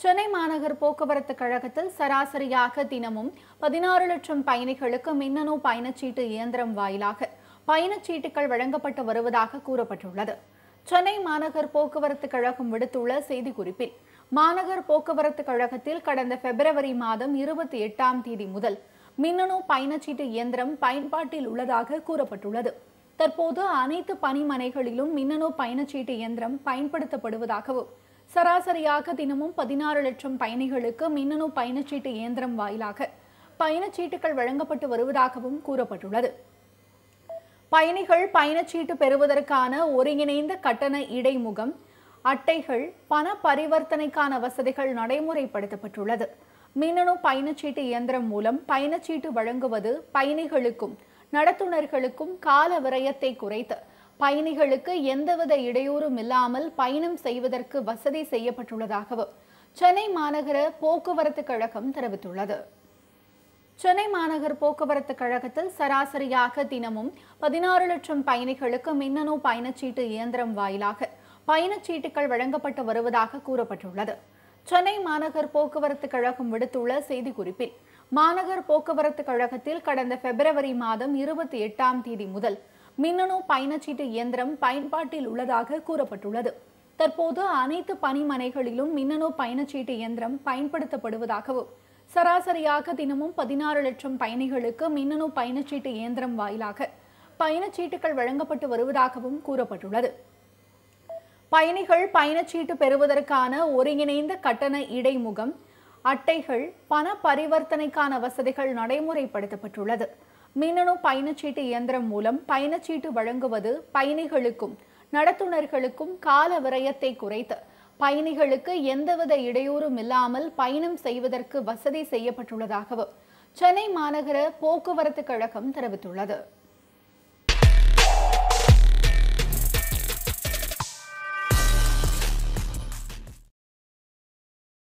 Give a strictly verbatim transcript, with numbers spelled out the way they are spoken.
சென்னை மாநகர் போக்குவரத்து கழகத்தில் சராசரியாக தினமும் பதினாறு லட்சம் பயணிகளுக்கு மின்னணு பயணச்சீட்டு இயந்திரம் வாயிலாக பயணச்சீட்டுகள் வழங்கப்பட்டு வருவதாக கூறப்பட்டுள்ளது. சென்னை மாநகர் போக்குவரத்து கழகம் விடுத்துள்ள செய்திக்குறிப்பில், மாநகர் போக்குவரத்து கழகத்தில் கடந்த பிப்ரவரி மாதம் இருபத்தி எட்டாம் தேதி முதல் மின்னணு பயணச்சீட்டு இயந்திரம் பயன்பாட்டில் உள்ளதாக கூறப்பட்டுள்ளது. தற்போது அனைத்து பணிமனைகளிலும் மின்னணு பயணச்சீட்டு இயந்திரம் பயன்படுத்தப்படுவதாகவும், சராசரியாக தினமும் பதினாறு லட்சம் பயணிகளுக்கு மின்னணு பயணச்சீட்டு இயந்திரம் வாயிலாக பயணச்சீட்டுகள் வழங்கப்பட்டு வருவதாகவும் கூறப்பட்டுள்ளது. பயணிகள் பயணச்சீட்டு பெறுவதற்கான ஒருங்கிணைந்த கட்டண இடைமுகம், அட்டைகள், பண பரிவர்த்தனைக்கான வசதிகள் நடைமுறைப்படுத்தப்பட்டுள்ளது. மின்னணு பயணச்சீட்டு இயந்திரம் மூலம் பயணச்சீட்டு வழங்குவது பயணிகளுக்கும் நடத்துனர்களுக்கும் கால விரயத்தை குறைத்து பயணிகளுக்கு எந்தவித இடையூறும் இல்லாமல் பயணம் செய்வதற்கு வசதி செய்யப்பட்டுள்ளதாகவும் சென்னை மாநகர போக்குவரத்து கழகம் தெரிவித்துள்ளது. சென்னை மாநகர் போக்குவரத்து கழகத்தில் சராசரியாக தினமும் பதினாறு லட்சம் பயணிகளுக்கு மின்னணு பயணச்சீட்டு இயந்திரம் வாயிலாக பயணச்சீட்டுகள் வழங்கப்பட்டு வருவதாக கூறப்பட்டுள்ளது. சென்னை மாநகர் போக்குவரத்து கழகம் விடுத்துள்ள செய்திக்குறிப்பில், மாநகர் போக்குவரத்து கழகத்தில் கடந்த பிப்ரவரி மாதம் இருபத்தி எட்டாம் தேதி முதல் மின்னணு பயணச்சீட்டு இயந்திரம் பயன்பாட்டில் உள்ளதாக கூறப்பட்டுள்ளது. தற்போது அனைத்து பணிமனைகளிலும் மின்னணு பயணச்சீட்டு இயந்திரம் பயன்படுத்தப்படுவதாகவும், சராசரியாக தினமும் பதினாறு லட்சம் பயணிகளுக்கு மின்னணு பயணச்சீட்டு இயந்திரம் வாயிலாக பயணச்சீட்டுகள் வழங்கப்பட்டு வருவதாகவும் கூறப்பட்டுள்ளது. பயணிகள் பயணச்சீட்டு பெறுவதற்கான ஒருங்கிணைந்த கட்டண இடைமுகம், அட்டைகள், பண பரிவர்த்தனைக்கான வசதிகள் நடைமுறைப்படுத்தப்பட்டுள்ளது. மின்னணு பயணச்சீட்டு இயந்திரம் மூலம் பயணச்சீட்டு வழங்குவது பயணிகளுக்கும் நடத்துனர்களுக்கும் கால விரயத்தை குறைத்து பயணிகளுக்கு எந்தவித இடையூறும் இல்லாமல் பயணம் செய்வதற்கு வசதி செய்யப்பட்டுள்ளதாகவும் சென்னை மாநகர போக்குவரத்து கழகம் தெரிவித்துள்ளது.